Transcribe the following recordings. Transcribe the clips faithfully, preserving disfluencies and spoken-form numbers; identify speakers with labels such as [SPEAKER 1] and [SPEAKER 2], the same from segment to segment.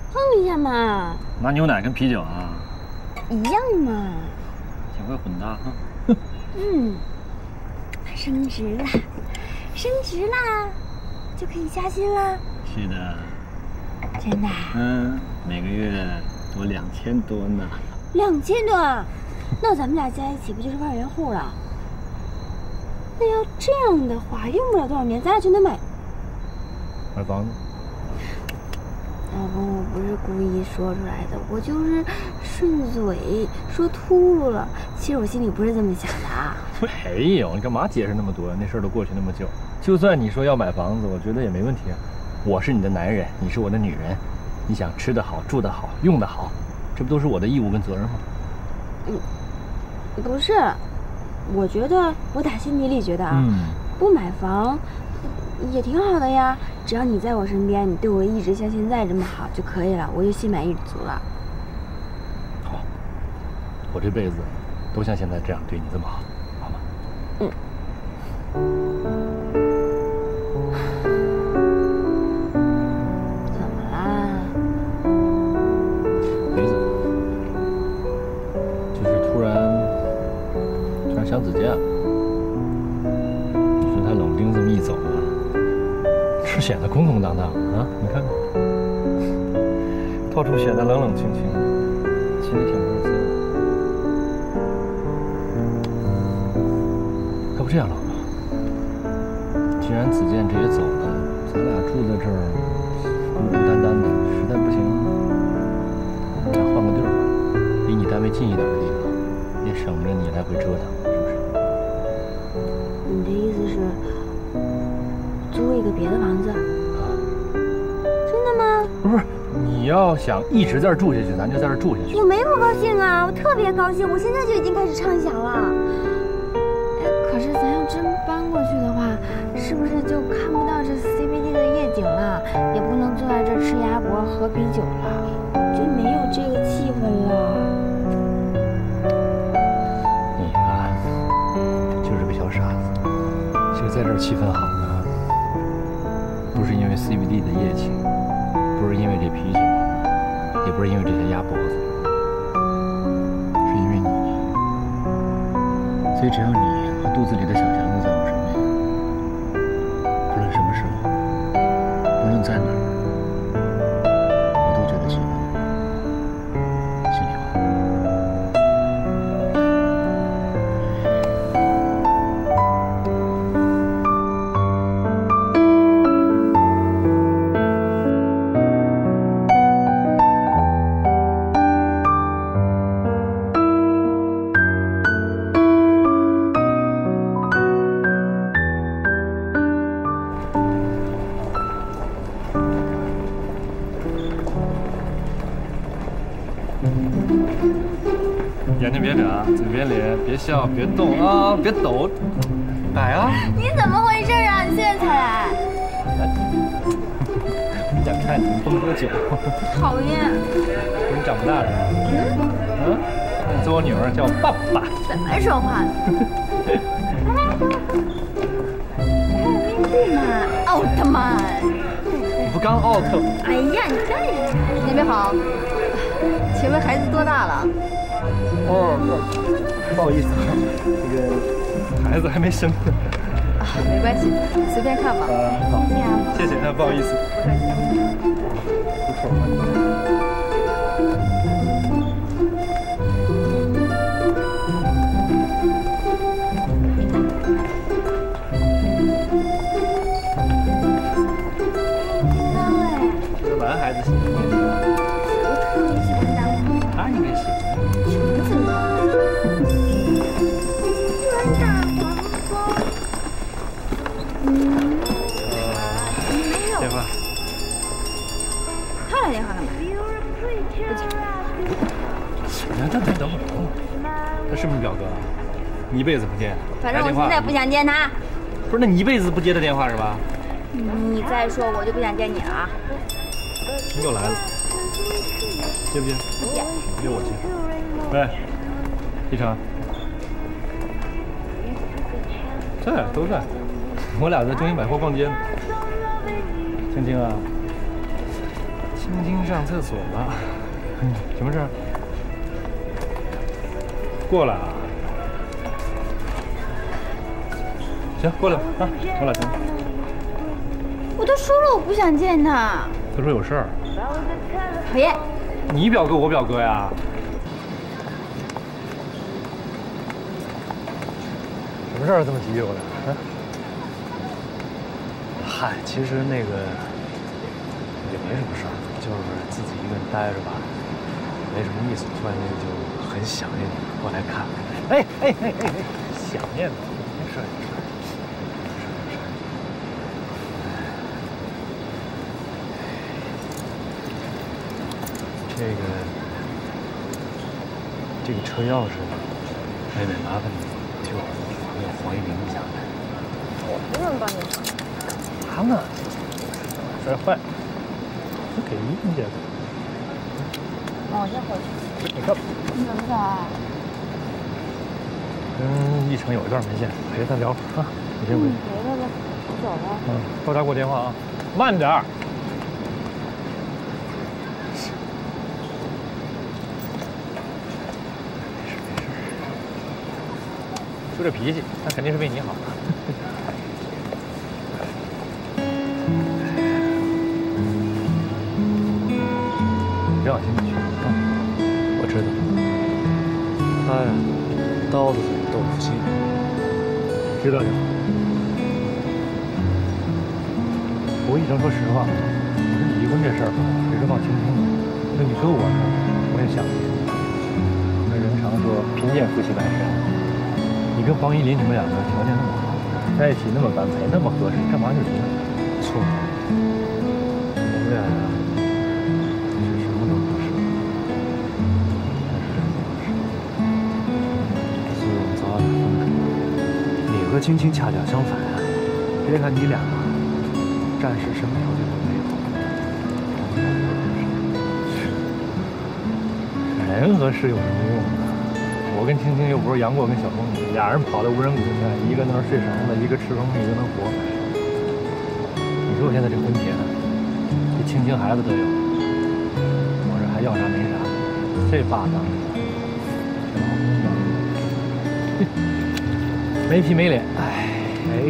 [SPEAKER 1] 碰一下嘛。
[SPEAKER 2] 拿牛奶跟啤酒啊？
[SPEAKER 1] 一样嘛。
[SPEAKER 2] 挺会混搭哈。
[SPEAKER 1] 嗯，升职啦，升职啦，就可以加薪啦。
[SPEAKER 2] 是的。
[SPEAKER 1] 真的？
[SPEAKER 2] 嗯，每个月多两千多呢。
[SPEAKER 1] 两千多？那咱们俩加一起不就是万元户了？那要这样的话，用不了多少年，咱俩就能买
[SPEAKER 2] 买房子。
[SPEAKER 1] 老公，我不是故意说出来的，我就是顺嘴说秃噜了。其实我心里不是这么想的啊。
[SPEAKER 2] 没有，你干嘛解释那么多？那事儿都过去那么久，就算你说要买房子，我觉得也没问题啊。我是你的男人，你是我的女人，你想吃得好、住得好、用得好，这不都是我的义务跟责任吗？
[SPEAKER 1] 嗯，不是，我觉得我打心底里觉得啊，
[SPEAKER 2] 嗯、
[SPEAKER 1] 不买房也挺好的呀。只要你在我身边，你对我一直像现在这么好就可以了，我就心满意足了。
[SPEAKER 2] 好，我这辈子都像现在这样对你这么好，好吗？
[SPEAKER 1] 嗯。怎么啦？
[SPEAKER 2] 没怎么，就是突然突然想子健了。你说他冷不丁这么一走啊，是显得空空荡荡的啊！你看看，到处显得冷冷清清的，心里挺不是滋味。要不这样，老婆，既然子健这也走了，咱俩住在这儿孤孤单单的，实在不行，咱换个地儿吧，离你单位近一点的地方，也省着你来回折腾，是不是？
[SPEAKER 1] 你的意思是租一个别的房子？
[SPEAKER 2] 啊？
[SPEAKER 1] 真的吗？
[SPEAKER 2] 不是，你要想一直在这儿住下去，咱就在这儿住下去。
[SPEAKER 1] 我没不高兴啊，我特别高兴，我现在就已经开始畅想了。可是咱要真搬过去的话，是不是就看不到这 C B D 的夜景了，也不能坐在这儿吃鸭脖喝啤酒了，就没有这个气氛了。
[SPEAKER 2] 你啊，就是个小傻子。其实在这儿气氛好呢，不是因为 C B D 的夜景，不是因为这啤酒，也不是因为这些鸭脖子，是因为你。所以只要你和肚子里的小强子在我身边，不论什么时候，不论在哪儿，我都觉得幸福。心里话。眼睛别眨，嘴别咧，别笑，别动啊，别抖，来啊！
[SPEAKER 1] 你怎么回事啊？你现在才来？
[SPEAKER 2] 我想看你蹦多久。
[SPEAKER 1] 讨厌！
[SPEAKER 2] 不是你长不大是吧？嗯。嗯？你做我女儿叫我爸爸。
[SPEAKER 1] 怎么说话呢？这还有面具呢，奥特曼！
[SPEAKER 2] 你不刚 out？
[SPEAKER 1] 哎呀，你干什么？
[SPEAKER 3] 那边好，请问孩子多大了？
[SPEAKER 2] 哦，不好意思，这个孩子还没生呢。
[SPEAKER 3] 啊，没关系，随便看吧。
[SPEAKER 2] 啊，好，
[SPEAKER 1] 谢谢啊，
[SPEAKER 2] 谢谢，那不好意思。不错。这个男孩子喜欢。
[SPEAKER 1] 我特别喜欢大红。
[SPEAKER 2] 他应该喜欢。
[SPEAKER 1] 裙子呢？居然大黄蜂。嗯。没有。
[SPEAKER 2] 电话。
[SPEAKER 1] 他来电话干嘛？
[SPEAKER 2] 等等等等会儿，等会儿，他是不是你表哥？你一辈子不接？
[SPEAKER 1] 反正我现在不想见他。
[SPEAKER 2] 不是，那你一辈子不接他电话是吧？
[SPEAKER 1] 你再说，我就不想见你了啊！
[SPEAKER 2] 又来了，接不接？
[SPEAKER 1] 不接。
[SPEAKER 2] 不接我接。喂，一成，在都在，我俩在中心百货逛街呢。青青啊， 青青上厕所了。嗯，什么事？过来啊！行，过来吧啊，我俩等。
[SPEAKER 1] 我都说了我不想见他。
[SPEAKER 2] 他说有事儿。
[SPEAKER 1] 讨厌。
[SPEAKER 2] 你表哥我表哥呀？什么事儿这么急我的？啊？嗨，其实那个也没什么事儿，就是自己一个人待着吧，没什么意思。突然间就很想念你，过来看。哎哎哎哎哎，想念你，没事没事。 这个这个车钥匙，妹妹麻烦你替我朋友黄一鸣一下。
[SPEAKER 3] 我不能帮你找。
[SPEAKER 2] 干嘛呢？摔坏，就给人家的。
[SPEAKER 3] 那我先回去。
[SPEAKER 2] 你看，
[SPEAKER 1] 你怎么走啊？
[SPEAKER 2] 跟一成有一段没见，陪他聊啊。你先回去。
[SPEAKER 1] 你陪他吧，我走了。
[SPEAKER 2] 嗯，到家给我电话啊，慢点儿。 就这脾气，他肯定是为你好。别往心里去啊！我知道，他呀，刀子嘴豆腐心，知道就好。不过一成说实话，我跟你离婚这事儿吧，也是往轻轻的。那你搁我呢，我也想你。那人常说贫贱夫妻百事哀。 你跟黄依林，你们两个条件那么好，在一起那么般配，那么合适，干嘛就离呢？错，我们俩呀，是什么都不是，但是真不合适，所以我们早晚得分开。你和青青恰恰相反啊！别看你俩啊，暂时什么条件都没有，人和事有什么用呢？ 我跟青青又不是杨过跟小龙女，俩人跑到无人谷去，一个那儿睡绳子，一个吃蜂蜜，一个能活。你说我现在这婚结呢，这青青孩子都有，我这还要啥没啥，这霸当，没皮没脸，哎哎，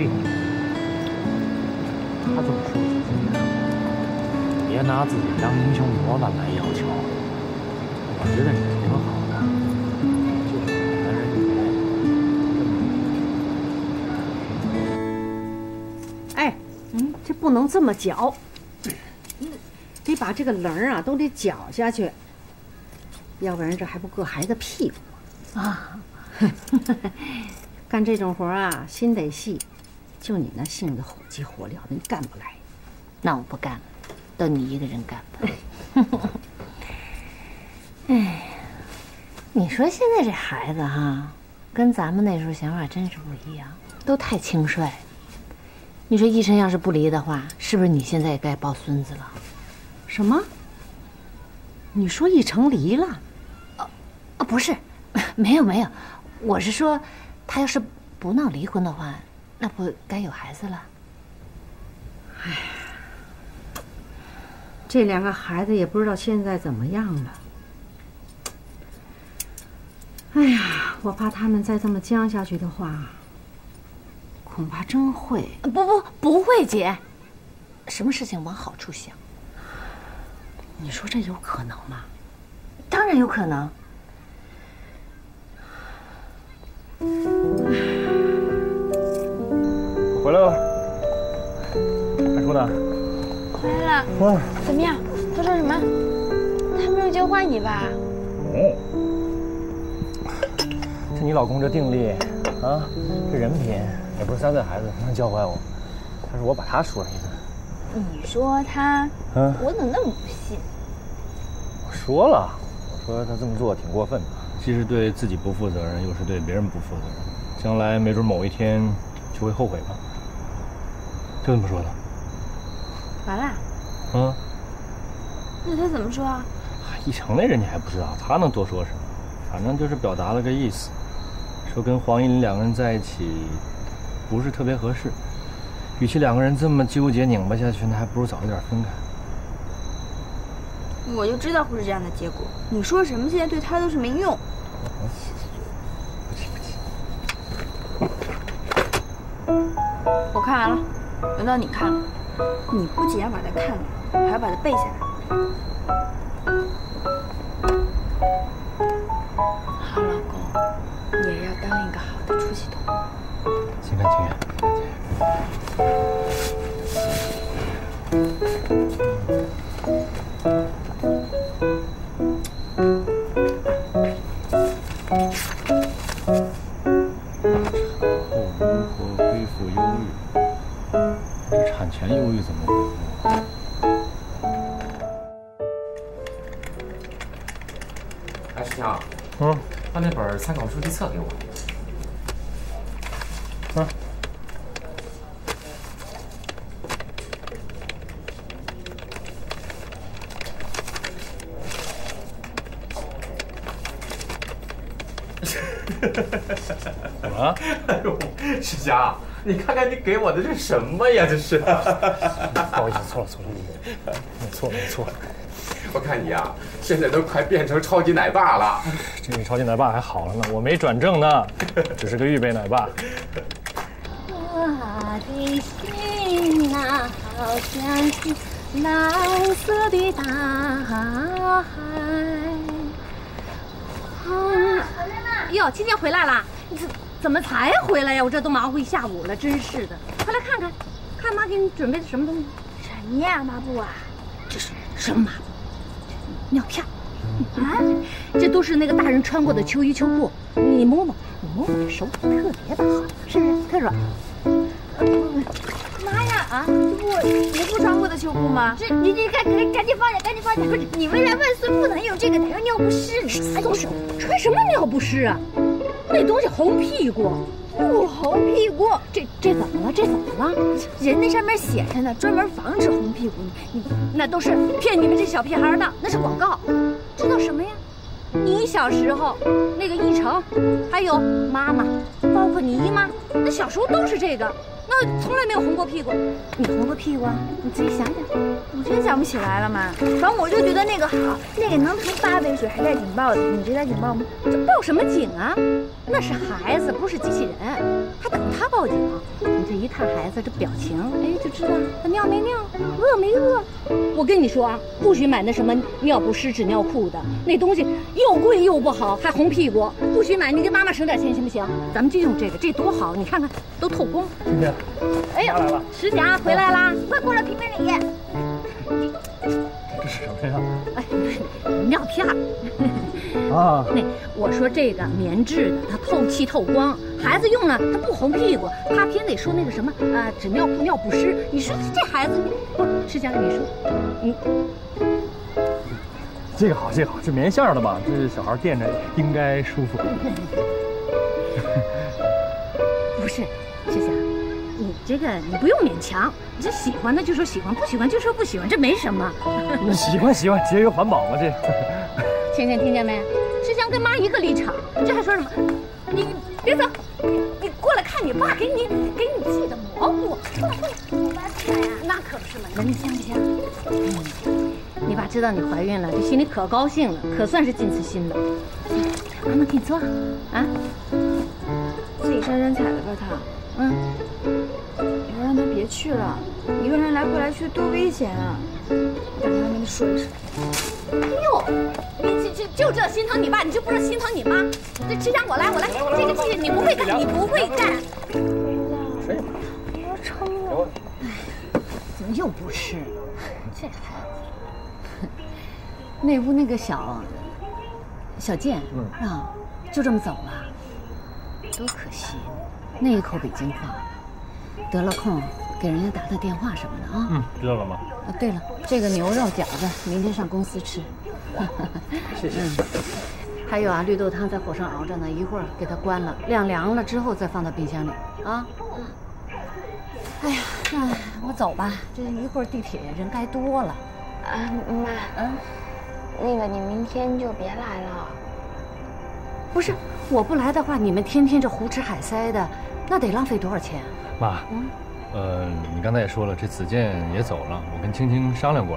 [SPEAKER 2] 他这么说自己呢，别拿自己当英雄模范来要求，我觉得你挺好。
[SPEAKER 4] 不能这么搅，得把这个棱儿啊都得搅下去，要不然这还不硌孩子屁股啊！干这种活啊，心得细，就你那性子火急火燎的，你干不来。
[SPEAKER 5] 那我不干了，都你一个人干吧。哎，你说现在这孩子哈，跟咱们那时候想法真是不一样，都太轻率。 你说一晨要是不离的话，是不是你现在也该抱孙子了？
[SPEAKER 4] 什么？你说一成离了？
[SPEAKER 5] 啊啊，不是，没有没有，我是说，他要是不闹离婚的话，那不该有孩子了？
[SPEAKER 4] 哎，这两个孩子也不知道现在怎么样了。哎呀，我怕他们再这么僵下去的话。 恐怕真会，
[SPEAKER 5] 不不不会，姐，什么事情往好处想。
[SPEAKER 4] 你说这有可能吗？
[SPEAKER 5] 当然有可能。
[SPEAKER 2] 我回来了，还出呢？
[SPEAKER 1] 回来了。哇，怎么样？他说什么？他没有教坏你吧？
[SPEAKER 2] 哦，是你老公这定力啊，这人品。 也不是三岁孩子能教坏我，但是我把他说了一顿。
[SPEAKER 1] 你说他，嗯，我怎么那么不信？
[SPEAKER 2] 我说了，我说他这么做挺过分的，既是对自己不负责任，又是对别人不负责任，将来没准某一天就会后悔吧。就这么说的。
[SPEAKER 1] 完了。
[SPEAKER 2] 嗯。
[SPEAKER 1] 那他怎么说啊？
[SPEAKER 2] 一成那人你还不知道，他能多说什么？反正就是表达了个意思，说跟黄依林两个人在一起。 不是特别合适，与其两个人这么纠结拧巴下去，那还不如早一点分开。
[SPEAKER 1] 我就知道会是这样的结果。你说什么，现在对他都是没用。
[SPEAKER 2] 不气不气。
[SPEAKER 1] 我看完了，轮到你看了。你不仅要把它看完，还要把它背下来。好老公，你也要当一个好的出气筒。
[SPEAKER 2] 心甘情愿，心甘情产忧郁怎么恢复？
[SPEAKER 6] 哎，石强，
[SPEAKER 2] 嗯，
[SPEAKER 6] 把那本参考书记册给我。
[SPEAKER 2] 嗯。怎么了？
[SPEAKER 6] 哎呦，石强，你看看你给我的这是什么呀？这是。
[SPEAKER 2] 不好意思，错了错了，没错没错。
[SPEAKER 6] 我看你啊，现在都快变成超级奶爸了。
[SPEAKER 2] 这个超级奶爸还好了呢，我没转正呢，只是个预备奶爸。
[SPEAKER 5] 我的心呐，好像是蓝色的大海。嗯，哟，今天回来了？你怎怎么才回来呀？我这都忙活一下午了，真是的。快来看看，看妈给你准备的什么东西？
[SPEAKER 1] 什么呀，抹布啊？
[SPEAKER 5] 这是什么抹布？尿片啊！这都是那个大人穿过的秋衣秋裤，你摸摸，你摸摸这手感特别的好，是不是？特软。
[SPEAKER 1] 妈呀啊！这不你不穿过的秋裤吗？这你你赶赶赶紧放下，赶紧放下！不是你未来万岁不能用这个，得用尿不湿。你
[SPEAKER 5] 哎呦，穿什么尿不湿啊？那东西红屁股。
[SPEAKER 1] 不红屁股，
[SPEAKER 5] 这这怎么了？这怎么了？
[SPEAKER 1] 人那上面写着呢，专门防止红屁股。
[SPEAKER 5] 你那都是骗你们这小屁孩的，那是广告。知道什么呀？你小时候那个一成，还有妈妈，包括你姨妈，那小时候都是这个，那从来没有红过屁股。你红过屁股啊？你自己想想。
[SPEAKER 1] 我真想不起来了嘛。反正我就觉得那个好，那个能涂八杯水还带警报的。你这带警报吗？
[SPEAKER 5] 这报什么警啊？那是孩子，不是机器人，还等他报警？你这一看孩子这表情，哎，就知道他尿没尿，饿没饿。我跟你说啊，不许买那什么尿不湿纸尿裤的，那东西又贵又不好，还红屁股，不许买。你给妈妈省点钱行不行？咱们就用这个，这多好，你看看都透光。
[SPEAKER 2] 今天，
[SPEAKER 5] 哎呦，石甲回来啦，
[SPEAKER 1] 快过来评评理。
[SPEAKER 2] 这是什么呀？
[SPEAKER 5] 哎，尿片儿。
[SPEAKER 2] 啊，
[SPEAKER 5] 那我说这个棉质的，它透气透光，孩子用了它不红屁股，他偏得说那个什么啊，纸尿裤尿不湿。你说这孩子，不是石强，你说，你
[SPEAKER 2] 这个好，这个好，是棉线的吧？这小孩垫着应该舒服。
[SPEAKER 5] 不是，石强，你这个你不用勉强，你这喜欢的就说喜欢，不喜欢就说不喜欢，这没什么。
[SPEAKER 2] 喜欢喜欢，节约环保嘛这。
[SPEAKER 5] 倩倩听见没？石强跟妈一个立场，你这还说什么？你你别走，你你过来看你爸给你给你寄的蘑菇。过来过来，我爸起来呀，那可不是嘛，闻香不香？嗯，你爸知道你怀孕了，这心里可高兴了，可算是尽次心了。妈妈给你做啊，
[SPEAKER 1] 自己沾沾彩的吧他。
[SPEAKER 5] 嗯，
[SPEAKER 1] 以后让他别去了，一个人来回来去多危险啊！我打电话跟他说一声。
[SPEAKER 5] 哎呦，你就就就知道心疼你爸，你就不知道心疼你妈。这石强，我来我来，这个这个你不会干，你不会干。
[SPEAKER 2] 谁？
[SPEAKER 1] 我撑了。
[SPEAKER 5] 哎，怎么又不吃？这孩子。那屋那个小小健，嗯啊，就这么走了，多可惜。那一口北京话，得了空给人家打打电话什么的啊。
[SPEAKER 2] 嗯，知道了吗？
[SPEAKER 5] 啊，对了，这个牛肉饺子明天上公司吃。
[SPEAKER 2] 谢谢。
[SPEAKER 5] 嗯，还有啊，绿豆汤在火上熬着呢，一会儿给它关了，晾凉了之后再放到冰箱里啊。嗯。哎呀，那我走吧，这一会儿地铁人该多了。
[SPEAKER 1] 啊，妈，
[SPEAKER 5] 嗯，
[SPEAKER 1] 那个你明天就别来了。
[SPEAKER 5] 不是，我不来的话，你们天天这胡吃海塞的，那得浪费多少钱？
[SPEAKER 2] 妈，嗯，呃，你刚才也说了，这子健也走了，我跟青青商量过了，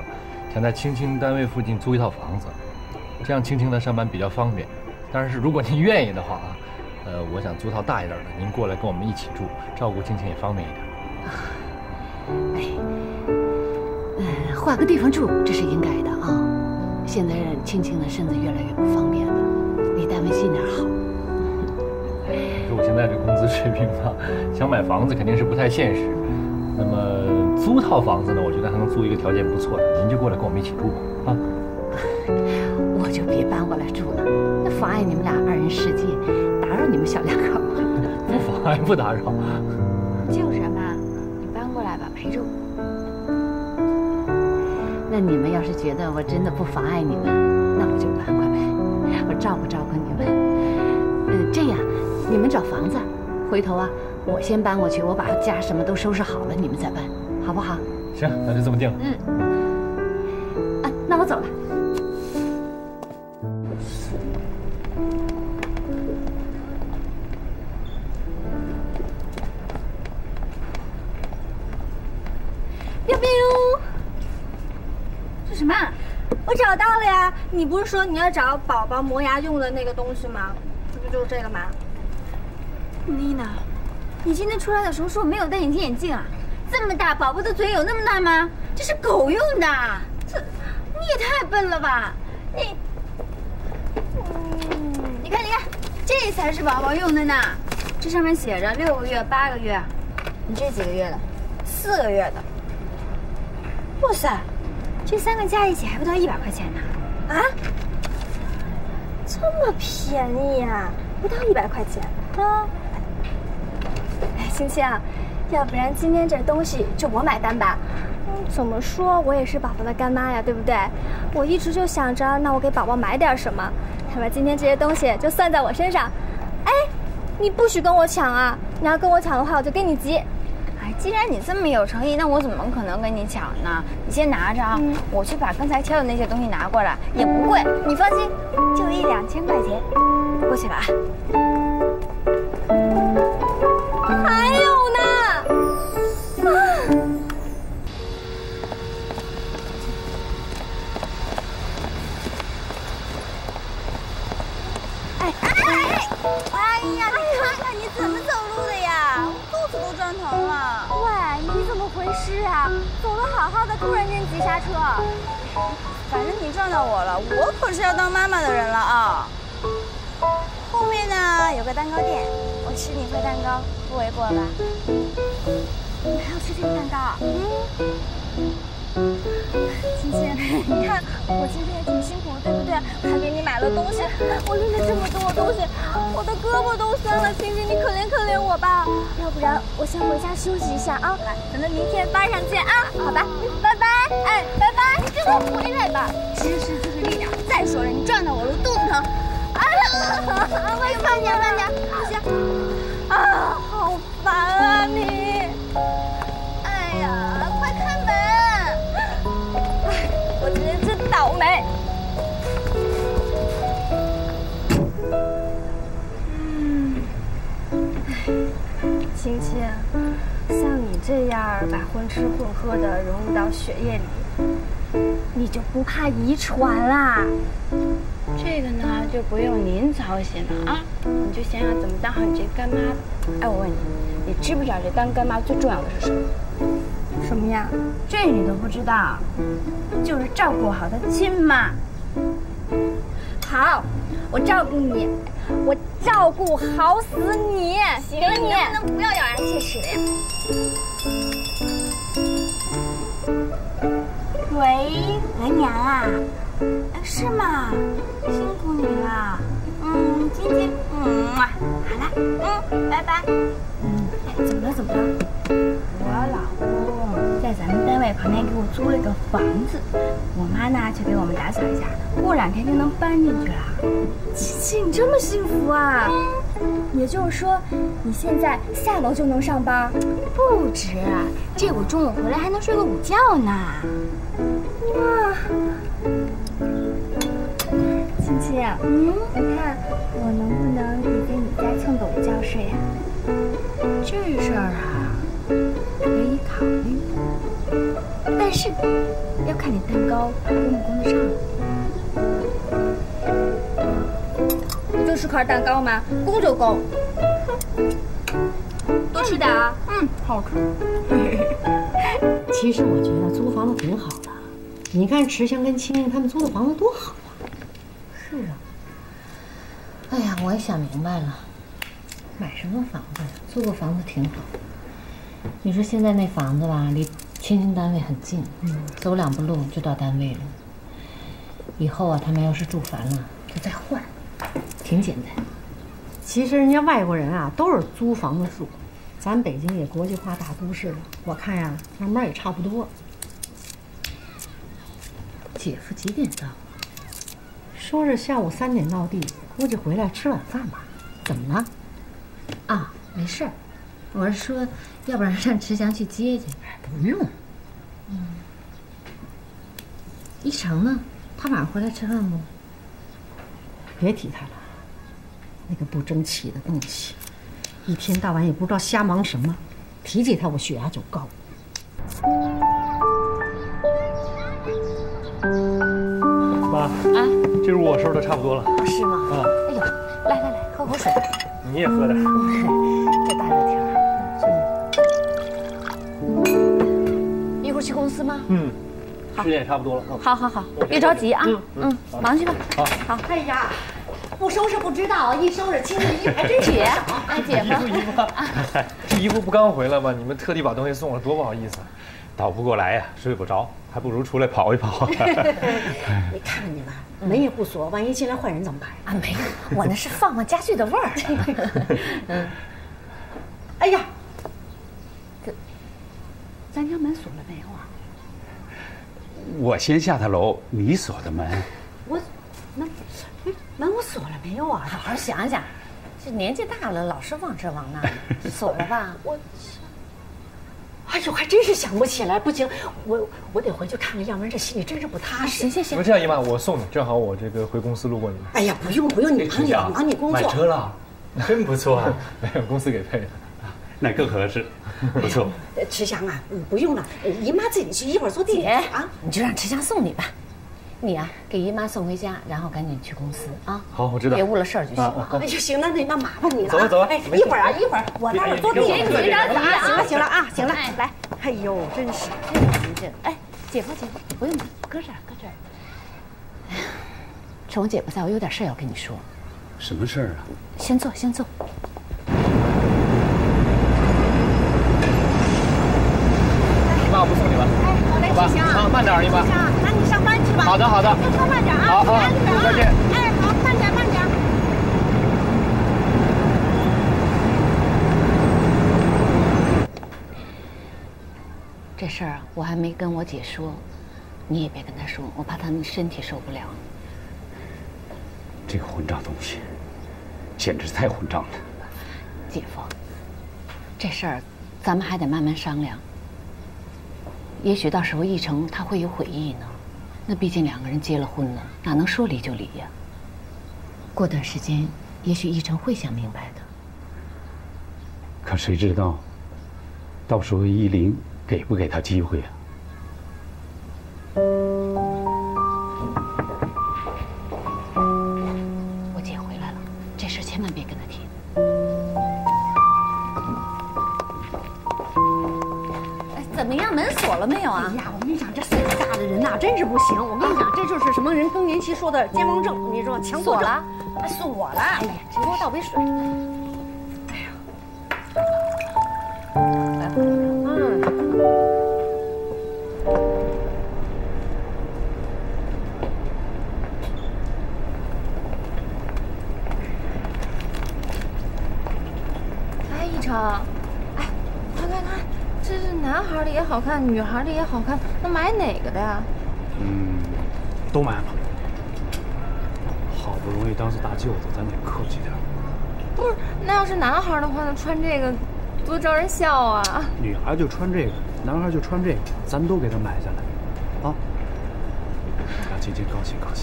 [SPEAKER 2] 想在青青单位附近租一套房子，这样青青来上班比较方便。当然是如果您愿意的话啊，呃，我想租套大一点的，您过来跟我们一起住，照顾青青也方便一点。
[SPEAKER 5] 哎，呃，换个地方住这是应该的啊。现在青青的身子越来越不方便了，离单位近点好。
[SPEAKER 2] 可我现在这工资水平吧，想买房子肯定是不太现实。那么租套房子呢，我觉得还能租一个条件不错的，您就过来跟我们一起住吧，啊。
[SPEAKER 5] 我就别搬过来住了，那妨碍你们俩二人世界，打扰你们小两口。
[SPEAKER 2] 不妨碍，不打扰。
[SPEAKER 1] 就是嘛，你搬过来吧，陪着我。
[SPEAKER 5] 那你们要是觉得我真的不妨碍你们，那我就搬过来，我照顾照顾你们。嗯，这样，你们找房子，回头啊，我先搬过去，我把家什么都收拾好了，你们再搬，好不好？
[SPEAKER 2] 行，那就这么定了。
[SPEAKER 5] 嗯。啊，那我走了。
[SPEAKER 1] biu biu，这什么？我找到了呀！你不是说你要找宝宝磨牙用的那个东西吗？这不就是这个吗？妮娜，你今天出来的时候说我没有戴隐形眼镜啊？这么大，宝宝的嘴有那么大吗？这是狗用的，这你也太笨了吧！你，嗯，你看，你看，这才是宝宝用的呢。这上面写着六个月、八个月，你这几个月的？四个月的。哇塞，这三个加一起还不到一百块钱呢！啊，这么便宜啊，不到一百块钱啊！哎，青青啊，要不然今天这东西就我买单吧。嗯，怎么说我也是宝宝的干妈呀，对不对？我一直就想着，那我给宝宝买点什么，那么今天这些东西就算在我身上。哎，你不许跟我抢啊！你要跟我抢的话，我就跟你急。哎，既然你这么有诚意，那我怎么可能跟你抢呢？你先拿着啊，嗯、我去把刚才挑的那些东西拿过来，也不贵，你放心，就一两千块钱，过去了啊。还有呢，啊！哎哎哎！哎呀，你看看你怎么走路的呀？肚子都转疼了。喂，你怎么回事啊？走得好好的，突然间急刹车。
[SPEAKER 3] 反正你撞到我了，我可是要当妈妈的人了啊！后面呢有个蛋糕店，我吃你块蛋糕，不为过吧？
[SPEAKER 1] 你还要吃这个蛋糕啊？嗯。青青，你看我今天也挺辛苦的，对不对？还给你买了东西，我拎了这么多东西，我的胳膊都酸了。青青，你可怜可怜我吧，要不然我先回家休息一下啊，咱们明天班上见啊，好吧？拜拜，哎，拜拜，你给我回来吧，知识就是力量。再说了，你撞到我了，我肚子疼。哎呀，慢点，慢点，慢点，不行，啊，好烦啊你！哎呀，快开门！哎，我今天真倒霉。嗯，哎，青青，像你这样把混吃混喝的融入到血液里，你就不怕遗传啦？
[SPEAKER 3] 这个呢，就不用您操心了啊，你就想想怎么当好你这干妈吧。哎，我问你，你知不知道这当干妈最重要的是什么？
[SPEAKER 1] 什么呀？
[SPEAKER 3] 这你都不知道，就是照顾好她亲妈。
[SPEAKER 1] 好，我照顾你，我照顾好死你。
[SPEAKER 3] 行了，
[SPEAKER 1] 你
[SPEAKER 3] 你能不能不要咬牙切齿的呀？
[SPEAKER 1] 喂，额娘啊，是吗？辛苦你了。嗯，今天，嗯，好了，嗯，拜拜。嗯，哎，怎么了？怎么了？我老公在咱们单位旁边给我租了个房子，我妈呢就给我们打扫一下，过两天就能搬进去了。琪琪，你这么幸福啊？也就是说，你现在下楼就能上班？不止，这我中午回来还能睡个午觉呢。哇！青青，嗯，你看我能不能也在你家蹭个午觉睡呀？
[SPEAKER 3] 这事儿啊，可以考虑，
[SPEAKER 1] 但是要看你蛋糕供不供得上。不就是块蛋糕吗？供就供。多吃点啊。嗯，好吃。
[SPEAKER 4] 其实我觉得租房子挺好的，你看池香跟青青他们租的房子多好啊。
[SPEAKER 5] 是啊。哎呀，我也想明白了，买什么房子呀？租个房子挺好。你说现在那房子吧，离青青单位很近，嗯，走两步路就到单位了。以后啊，他们要是住烦了，就再换，挺简单。
[SPEAKER 4] 其实人家外国人啊，都是租房子住。咱北京也国际化大都市了，我看呀，慢慢也差不多。
[SPEAKER 5] 姐夫几点到？
[SPEAKER 4] 说是下午三点到地，估计回来吃晚饭吧。怎么了？
[SPEAKER 5] 啊，没事儿。我是说，要不然让池祥去接接。
[SPEAKER 4] 不用。
[SPEAKER 5] 嗯。一成呢？他晚上回来吃饭不？
[SPEAKER 4] 别提他了，那个不争气的东西。一天到晚也不知道瞎忙什么，提起他我血压就高。
[SPEAKER 2] 妈啊，这屋我收拾的差不多了。
[SPEAKER 5] 是吗？啊，哎呦，来来来，喝口水。
[SPEAKER 2] 你也喝点。
[SPEAKER 5] 这大热天儿。一会儿去公司吗？
[SPEAKER 2] 嗯，时间也差不多了。
[SPEAKER 1] 好好好，别着急啊。嗯，忙去吧。
[SPEAKER 2] 好。
[SPEAKER 1] 好。
[SPEAKER 4] 哎呀。不收拾不知道，一收拾清理一排真
[SPEAKER 1] 姐，哎姐夫，
[SPEAKER 6] 衣服哎，这衣服不刚回来吗？你们特地把东西送了，多不好意思。倒不过来呀，睡不着，还不如出来跑一跑。
[SPEAKER 4] 你看看你们，门也不锁，万一进来坏人怎么办
[SPEAKER 5] 啊？没有，我那是放放家具的味儿。
[SPEAKER 4] 嗯。哎呀，
[SPEAKER 5] 这，咱家门锁了没有啊？
[SPEAKER 7] 我先下的楼，你锁的门。
[SPEAKER 4] 我，门。门我锁了没有啊？
[SPEAKER 5] 好好想想，这年纪大了，老是往这往那，锁了吧？
[SPEAKER 4] 我，哎呦，还真是想不起来。不行，我我得回去看看，要不然这心里真是不踏实。
[SPEAKER 5] 行行行，
[SPEAKER 6] 那这样姨妈，我送你，正好我这个回公司路过你。
[SPEAKER 4] 哎呀，不用不用，你忙你忙你工作。
[SPEAKER 6] 买车了，真不错啊！没有公司给配的，
[SPEAKER 7] 那更合适，不错。
[SPEAKER 4] 池香啊，不用了，姨妈自己去，一会儿坐地铁啊。
[SPEAKER 5] 你就让池香送你吧。你呀、啊，给姨妈送回家，然后赶紧去公司啊！
[SPEAKER 6] 好，我知道，
[SPEAKER 5] 别误了事儿就行了。
[SPEAKER 4] 哎呦，行，那那那麻烦你了。
[SPEAKER 6] 走吧，走吧。
[SPEAKER 4] 哎，一会儿啊，一会儿，我待会儿坐地铁。
[SPEAKER 1] 别着急啊！
[SPEAKER 4] 行了，行了啊，行了，来。哎呦，真是
[SPEAKER 5] 这人这，哎，姐夫，姐夫，不用了，搁这儿，搁这儿。哎呀，趁我姐夫在，我有点事要跟你说。
[SPEAKER 7] 什么事儿啊？
[SPEAKER 5] 先坐，先坐。
[SPEAKER 6] 姨妈，我不送你了。
[SPEAKER 1] 哎，好嘞，
[SPEAKER 6] 行啊，慢点，姨妈。
[SPEAKER 1] 那你上班去吧。
[SPEAKER 6] 好的，好的。
[SPEAKER 1] 开车慢点啊，
[SPEAKER 6] 好好，再见。
[SPEAKER 1] 哎，好，慢点，慢点。
[SPEAKER 5] 这事儿我还没跟我姐说，你也别跟她说，我怕她身体受不了。
[SPEAKER 7] 这个混账东西，简直太混账了。
[SPEAKER 5] 姐夫，这事儿咱们还得慢慢商量。也许到时候一成他会有悔意呢。那毕竟两个人结了婚了，哪能说离就离呀？过段时间，也许一成会想明白的。
[SPEAKER 7] 可谁知道，到时候依林给不给他机会啊？
[SPEAKER 5] 我姐回来了，这事千万别跟她提。
[SPEAKER 3] 哎，怎么样？门锁了没有啊？
[SPEAKER 4] 哎呀，我跟你讲，这岁数大的人呐，真是不行。我跟你讲，这就是什么人更年期说的健忘症，你知道吗？强迫症。
[SPEAKER 3] 锁了。
[SPEAKER 4] 哎呀，给我倒杯水。哎呀，来吧，嗯。
[SPEAKER 1] 哎，一成，哎，快看看，这是男孩的也好看，女孩的也好看，那买哪个的呀？
[SPEAKER 8] 嗯，都买了。好不容易当是大舅子，咱得客气点。
[SPEAKER 1] 不是，那要是男孩的话，那穿这个多招人笑啊！
[SPEAKER 8] 女孩就穿这个，男孩就穿这个，咱都给他买下来，啊！让晶晶高兴高兴。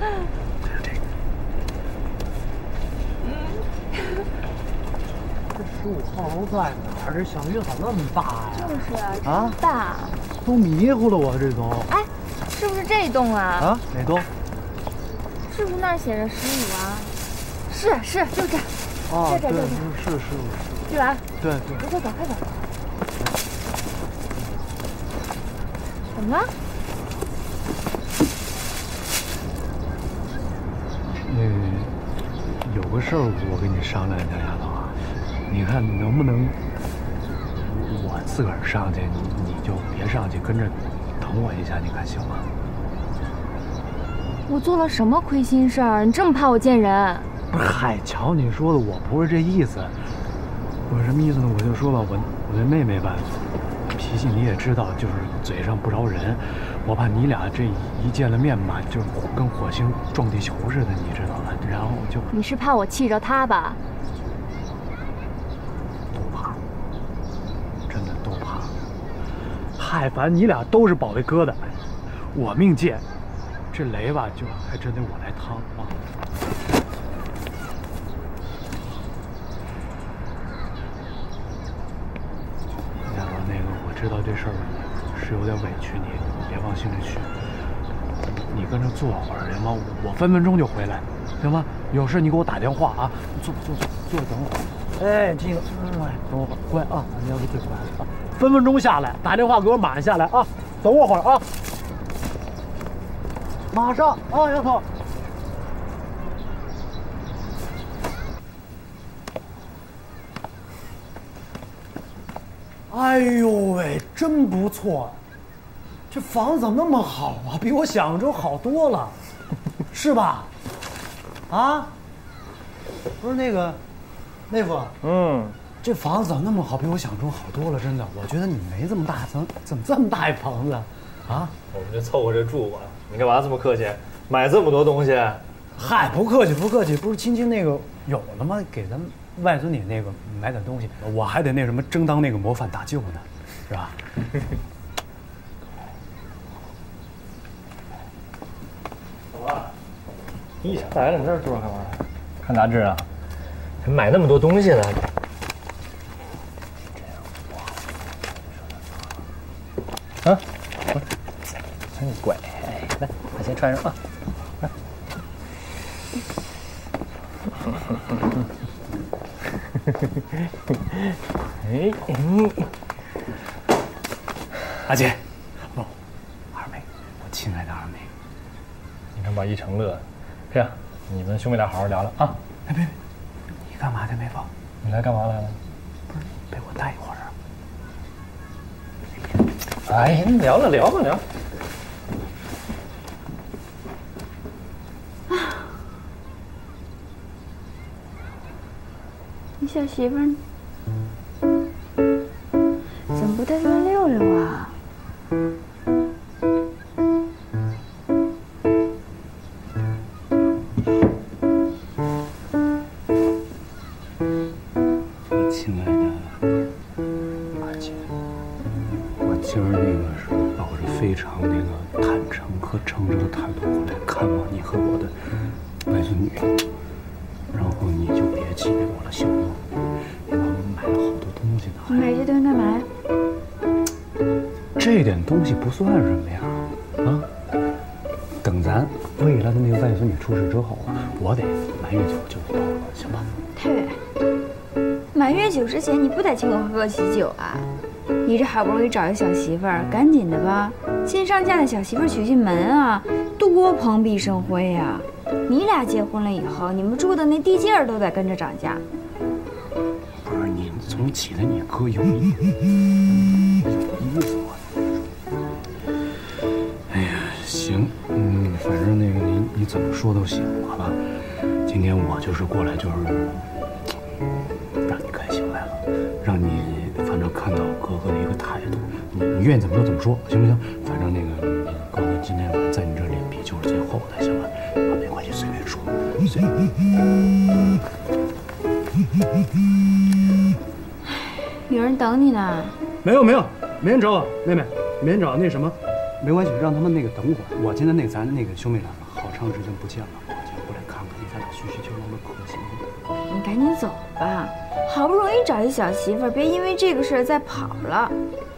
[SPEAKER 8] 这是这个。 十五号楼在哪儿？这小区咋那么大呀？
[SPEAKER 1] 就是啊，
[SPEAKER 8] 啊
[SPEAKER 1] 真大。
[SPEAKER 8] 都迷糊了，我这都。
[SPEAKER 1] 哎，是不是这栋啊？
[SPEAKER 8] 啊，哪栋？
[SPEAKER 1] 是不是那儿写着十五啊？是是，就这。
[SPEAKER 8] 哦，
[SPEAKER 1] 这这这
[SPEAKER 8] 是是是是。
[SPEAKER 1] 对吧？
[SPEAKER 8] 对对。
[SPEAKER 1] 快走快走。怎么了？
[SPEAKER 8] 那个有个事儿，我跟你商量一下，丫头啊，你看能不能我自个儿上去，你你就别上去，跟着等我一下，你看行吗？
[SPEAKER 1] 我做了什么亏心事儿？你这么怕我见人？
[SPEAKER 8] 不是，嗨，瞧你说的，我不是这意思。我什么意思呢？我就说吧，我我那妹妹吧，脾气你也知道，就是嘴上不饶人。我怕你俩这一见了面嘛，就跟火星撞地球似的，你知道吧？然后我就
[SPEAKER 1] 你是怕我气着他吧？
[SPEAKER 8] 都怕，真的都怕。嗨，反正你俩都是宝贝疙瘩，我命贱，这雷吧，就还真得我来趟啊。丫头，那个我知道这事儿是有点委屈你，别往心里去。你跟着坐会儿行吗？我分分钟就回来，行吗？有事你给我打电话啊！坐坐坐坐，等会儿。哎，这个，哎，等我会儿，乖啊，你要是最乖了啊！分分钟下来，打电话给我马上下来啊！等我会儿啊！马上啊，丫头。哎呦喂，真不错，这房子怎么那么好啊？比我想象中好多了，是吧？啊？不是那个，妹夫，嗯，这房子怎么那么好？比我想象中好多了，真的。我觉得你没这么大，怎么怎么这么大一棚子？啊？
[SPEAKER 6] 我们就凑合着住吧。你干嘛这么客气？买这么多东西？
[SPEAKER 8] 嗨，不客气不客气，不是亲亲那个有了吗？给咱们外孙女那个买点东西，我还得那什么争当那个模范大舅呢，是吧？
[SPEAKER 6] 怎么了？你一下来了，你这儿坐着干嘛？看杂志啊？买那么多东西呢？啊？真乖，哎，来，我先穿上啊。来。哎，嗯，
[SPEAKER 8] 阿姐，不，二妹，我亲爱的二妹，
[SPEAKER 6] 你看把一成乐，这样，你们兄妹俩好好聊聊啊。
[SPEAKER 8] 哎，别别，你干嘛去，妹夫？
[SPEAKER 6] 你来干嘛来了？
[SPEAKER 8] 不是陪我待一会儿
[SPEAKER 6] 啊？哎，聊了聊吧聊。
[SPEAKER 1] 你小媳妇儿怎么不带转溜溜啊？
[SPEAKER 8] 我亲爱的二姐，我今儿那个是抱着非常那个坦诚和诚挚的态度过来看望你和我的外孙女。然后你就别气馁我了，行吗？你看我买了好多东西呢。
[SPEAKER 1] 你买这东西干嘛呀？
[SPEAKER 8] 这点东西不算什么呀，啊！等咱未来的那个外孙女出世之后，我得满月酒就得到了，行吧？
[SPEAKER 1] 太远。满月酒之前你不得请我喝个喜酒啊？你这好不容易找一个小媳妇儿，赶紧的吧！新上嫁的小媳妇儿娶进门啊，多蓬荜生辉呀！你俩结婚了以后，你们住的那地界儿都得跟着涨价。
[SPEAKER 8] 不是你总起来你哥有意有意思我。哎呀，行，嗯，反正那个你你怎么说都行，好吧？今天我就是过来就是让你开心来了，让你反正看到哥哥的一个态度，你你愿意怎么说怎么说，行不行？反正那个哥哥今天晚上在你这脸皮就是最厚的，行吧？啊，没关系，随便说，随便。
[SPEAKER 1] 有人等你呢。
[SPEAKER 8] 没有没有，没人找我，妹妹，没人找那什么，没关系，让他们那个等会儿。我今天那咱那个兄妹俩好长时间不见了，我就过来看看你咱俩叙叙旧旧的可惜。
[SPEAKER 1] 你赶紧走吧，好不容易找一小媳妇儿，别因为这个事儿再跑了。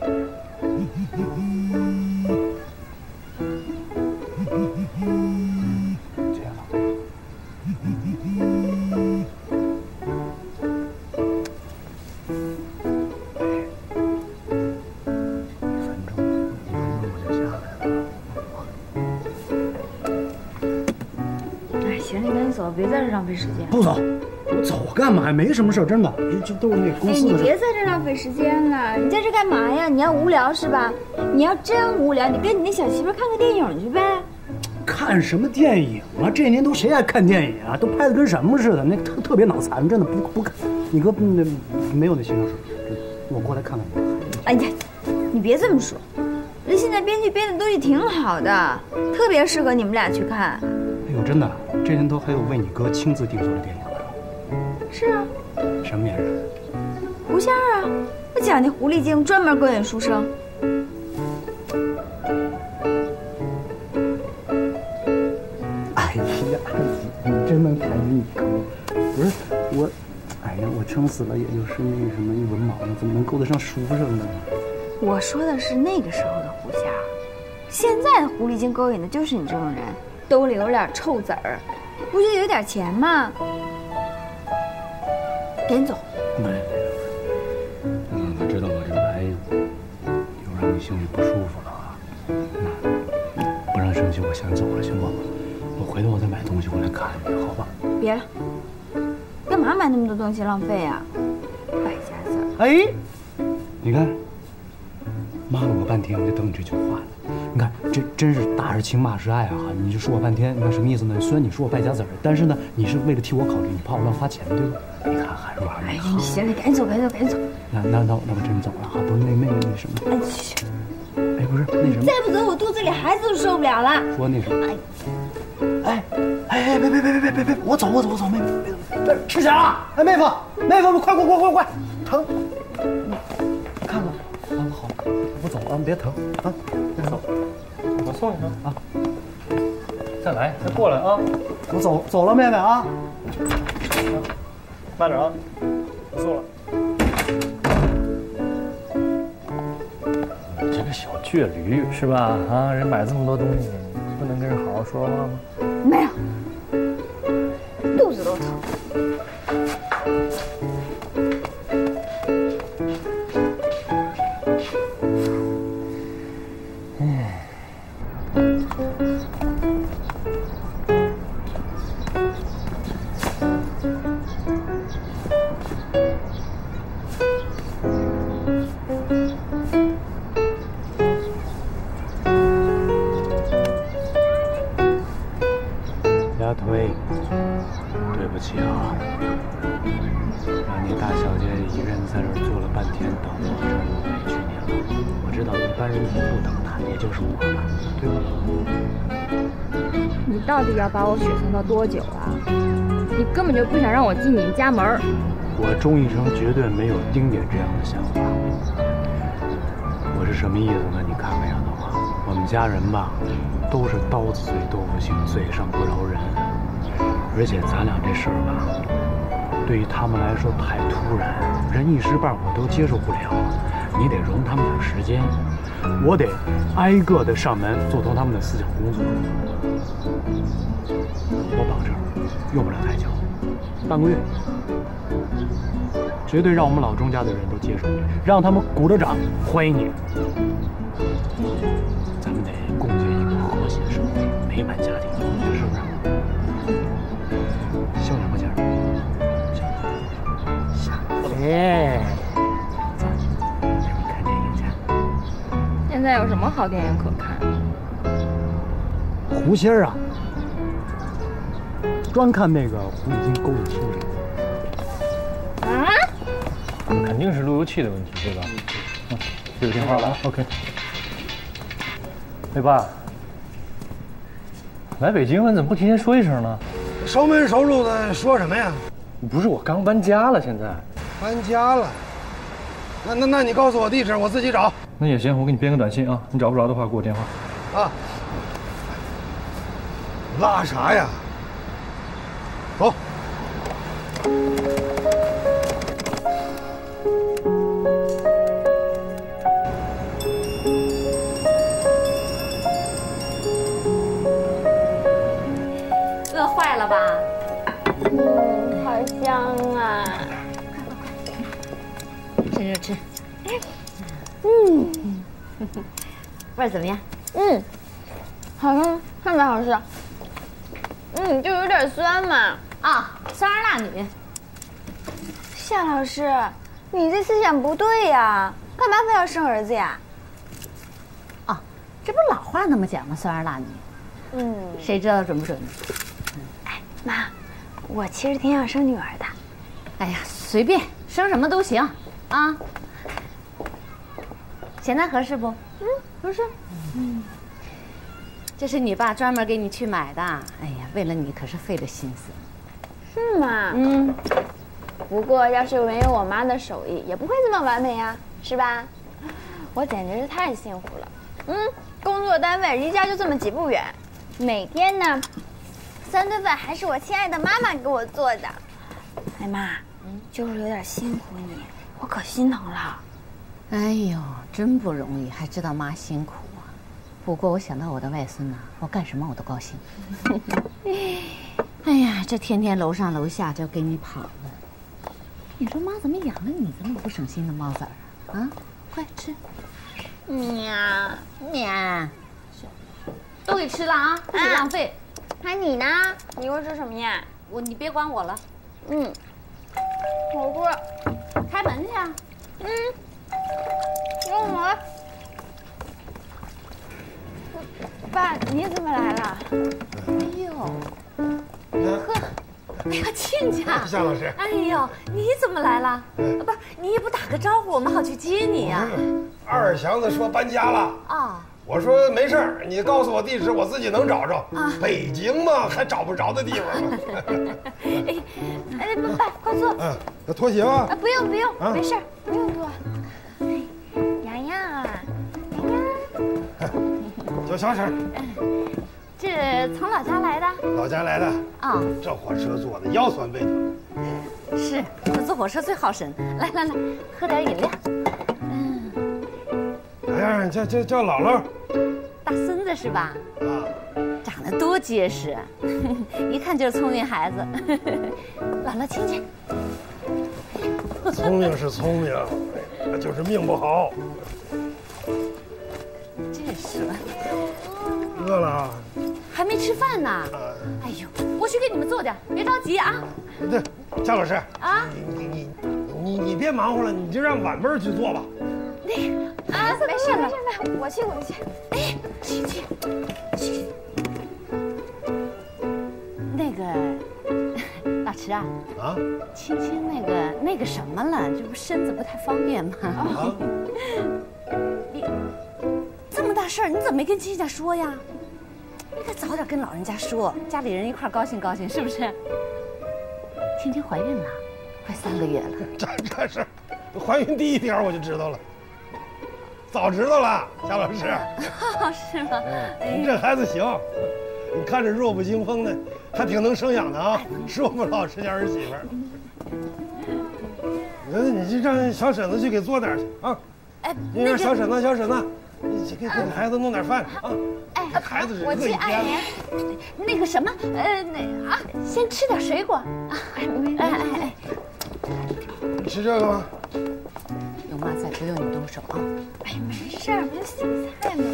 [SPEAKER 1] 别在这浪费时间。
[SPEAKER 9] 不走，我走干嘛呀？没什么事，真的，这都是那公司的事。
[SPEAKER 1] 哎，你别在这浪费时间了，你在这干嘛呀？你要无聊是吧？你要真无聊，你跟你那小媳妇看个电影去呗。
[SPEAKER 9] 看什么电影啊？这年头谁爱看电影啊？都拍的跟什么似的，那特特别脑残，真的不不看。你哥那没有那心事，我过来看看你。
[SPEAKER 1] 哎呀，你别这么说，人现在编剧编的东西挺好的，特别适合你们俩去看。
[SPEAKER 9] 哎呦，真的，这年头还有为你哥亲自定做的电影呢。
[SPEAKER 1] 是啊。
[SPEAKER 9] 什么名儿？
[SPEAKER 1] 狐仙儿啊，我讲那狐狸精专门勾引书生。
[SPEAKER 9] 哎呀，你真能抬举你哥！不是我，哎呀，我撑死了也就是那个什么一文盲，怎么能勾得上书生呢？
[SPEAKER 1] 我说的是那个时候的狐仙儿，现在的狐狸精勾引的就是你这种人。兜里有点臭籽儿，不就有点钱吗？赶紧走。
[SPEAKER 9] 没没没，我知道我这来又让你心里不舒服了啊。那不让生气，我先走了，行不？我回头我再买东西回来看你，好吧？
[SPEAKER 1] 别了，干嘛买那么多东西浪费啊？败家子儿。
[SPEAKER 9] 哎，你看，骂了我半天，我就等你这句话呢。你看，这真是打是情，骂是爱啊！你就说我半天，你看什么意思呢？虽然你说我败家子儿，但是呢，你是为了替我考虑，你怕我乱花钱，对吧？你看还是玩儿。
[SPEAKER 1] 哎呀，你行，你赶紧走，赶紧走，赶紧走。
[SPEAKER 9] 那那那那我真走了哈，不是那妹妹那什么？
[SPEAKER 1] 哎去，
[SPEAKER 9] 哎不是那什么？
[SPEAKER 1] 再不走，我肚子里孩子都受不了了。
[SPEAKER 9] 说那什么？哎哎哎，别别别别别别别，我走我走我走，妹妹别吃钱了！哎妹夫妹夫，快快快快快，疼！看看，啊好，我走啊，别疼啊，别走。
[SPEAKER 6] 我送你啊！再来，再过来啊！
[SPEAKER 9] 我走走了，妹妹啊！
[SPEAKER 6] 慢点啊！不送了。你这个小倔驴是吧？啊，人买这么多东西，不能跟人好好说话吗？
[SPEAKER 1] 没有，肚子都疼。
[SPEAKER 9] 丫腿，对不起啊，让你大小姐一个人在这儿坐了半天，等我真委屈你了。我知道一般人你不等他，也就是我了，对吧？
[SPEAKER 1] 你到底要把我雪藏到多久啊？你根本就不想让我进你们家门。
[SPEAKER 9] 我钟医生绝对没有丁点这样的想法。我是什么意思呢？你看看丫头啊，我们家人吧，都是刀子嘴豆腐心，嘴上不饶人。而且咱俩这事儿吧，对于他们来说太突然，人一时半会儿都接受不了。你得容他们点时间，我得挨个的上门做通他们的思想工作。我保证，用不了太久，半个月，绝对让我们老钟家的人都接受你，让他们鼓着掌欢迎你。咱们得共建一个和谐社会、美满家庭，是不是？休两块钱，下哎，走，陪你看电影去。
[SPEAKER 1] 现在有什么好电影可看？
[SPEAKER 9] 狐仙儿啊，专看那个狐狸精勾引书生。
[SPEAKER 1] 啊？
[SPEAKER 6] 肯定是路由器的问题，对吧？嗯，这个电话了 ，OK。哎爸，来北京了，你怎么不提前说一声呢？
[SPEAKER 10] 熟门熟路的说什么呀？
[SPEAKER 6] 不是，我刚搬家了，现在。
[SPEAKER 10] 搬家了？那那那你告诉我地址，我自己找。
[SPEAKER 6] 那也行，我给你编个短信啊，你找不着的话给我电话。
[SPEAKER 10] 啊。拉啥呀？走。
[SPEAKER 5] 饿坏了吧？
[SPEAKER 1] 嗯，好香啊！
[SPEAKER 5] 吃吃吃。嗯，味儿怎么样？
[SPEAKER 1] 嗯，好吃，特别好吃。嗯，就有点酸嘛。
[SPEAKER 5] 啊，酸儿辣女。
[SPEAKER 3] 夏老师，你这思想不对呀，干嘛非要生儿子呀？
[SPEAKER 5] 哦，这不老话那么讲吗？酸儿辣女。
[SPEAKER 3] 嗯，
[SPEAKER 5] 谁知道准不准呢？
[SPEAKER 3] 哎，妈，我其实挺想生女儿的。
[SPEAKER 5] 哎呀，随便生什么都行啊。现在合适不？
[SPEAKER 3] 嗯，合适。
[SPEAKER 5] 嗯，这是你爸专门给你去买的。哎呀，为了你可是费了心思。
[SPEAKER 3] 是吗？
[SPEAKER 5] 嗯。
[SPEAKER 3] 不过要是没有我妈的手艺，也不会这么完美呀，是吧？我简直是太幸福了。嗯，工作单位离家就这么几步远，每天呢，三顿饭还是我亲爱的妈妈给我做的。哎妈，嗯，就是有点辛苦你，我可心疼了。
[SPEAKER 5] 哎呦，真不容易，还知道妈辛苦啊。不过我想到我的外孙呐，我干什么我都高兴。哎呀，这天天楼上楼下就给你跑了。你说妈怎么养了你这么不省心的猫崽儿啊？啊，快吃。
[SPEAKER 3] 喵
[SPEAKER 5] 喵，都给吃了啊，不许浪费。
[SPEAKER 3] 那你呢？你会吃什么呀？
[SPEAKER 5] 我你别管我了。
[SPEAKER 3] 嗯，我饿。
[SPEAKER 5] 开门去啊。
[SPEAKER 3] 嗯，让我。爸，你怎么来了？
[SPEAKER 5] 哎呦，呵。哎呀，亲家，
[SPEAKER 10] 夏老师，
[SPEAKER 5] 哎呦，你怎么来了？不是，你也不打个招呼，我们好去接你呀。
[SPEAKER 10] 二祥子说搬家了
[SPEAKER 5] 啊，
[SPEAKER 10] 我说没事儿，你告诉我地址，我自己能找着。啊，北京嘛，还找不着的地方吗？
[SPEAKER 3] 哎，哎，爸，快坐。
[SPEAKER 10] 嗯，要脱鞋吗？
[SPEAKER 3] 啊，不用不用，没事，不用脱。洋洋啊，洋洋，
[SPEAKER 10] 叫小婶。
[SPEAKER 5] 这从老家来的，
[SPEAKER 10] 老家来的
[SPEAKER 5] 啊、哦，
[SPEAKER 10] 这火车坐的腰酸背疼。
[SPEAKER 5] 是，这坐火车最耗神。来来来，喝点饮料。
[SPEAKER 10] 嗯，哎呀，叫叫叫姥姥，
[SPEAKER 5] 大孙子是吧？
[SPEAKER 10] 啊，
[SPEAKER 5] 长得多结实，一看就是聪明孩子。姥姥亲亲。
[SPEAKER 10] 聪明是聪明，就是命不好。
[SPEAKER 5] 这是。
[SPEAKER 10] 饿了啊？
[SPEAKER 5] 还没吃饭呢。哎呦，我去给你们做点，别着急啊。
[SPEAKER 10] 对，夏老师
[SPEAKER 5] 啊，
[SPEAKER 10] 你你你你你别忙活了，你就让晚辈去做吧。
[SPEAKER 5] 那个啊，
[SPEAKER 3] 没事没事没事，我去我去。
[SPEAKER 5] 哎，去去去。那个老池啊，啊，青青那个那个什么了，这不身子不太方便吗？啊，你这么大事儿，你怎么没跟亲家说呀？应该早点跟老人家说，家里人一块高兴高兴，是不是？青青怀孕了，快三个月了。
[SPEAKER 10] 这这是，怀孕第一天我就知道了，早知道了，夏老师。
[SPEAKER 5] 哦，是吗？
[SPEAKER 10] 你这孩子行，你看着弱不禁风的，还挺能生养的啊，说不老实家儿媳妇儿。我觉得你就让小婶子去给做点去啊。哎，你让小婶子，小婶子。你去给给孩子弄点饭啊！哎，孩子是饿一天了。
[SPEAKER 5] 那个什么，呃，那啊，先吃点水果啊！哎哎哎哎，
[SPEAKER 10] 你吃这个吗？
[SPEAKER 5] 有妈在，不用你动手啊！
[SPEAKER 3] 哎，没事儿，不就洗菜吗？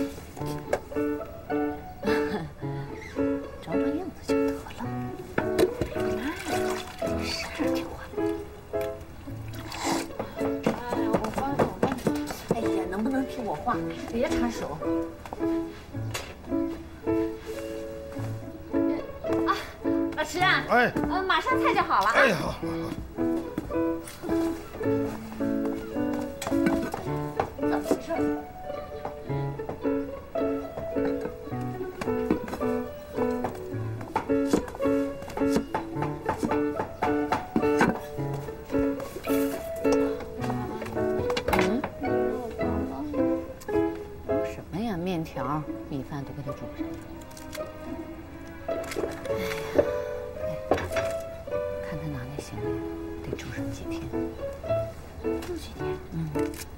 [SPEAKER 5] 找找样子就得了。哎，没事儿，听话。能不能听我话？别插手。啊，老池啊，哎，呃，马上菜就好了啊。哎，好，好，好。怎么回事？面条、米饭都给他煮上。哎呀，看他拿来行李。 几天。
[SPEAKER 1] 就几天。
[SPEAKER 5] 嗯。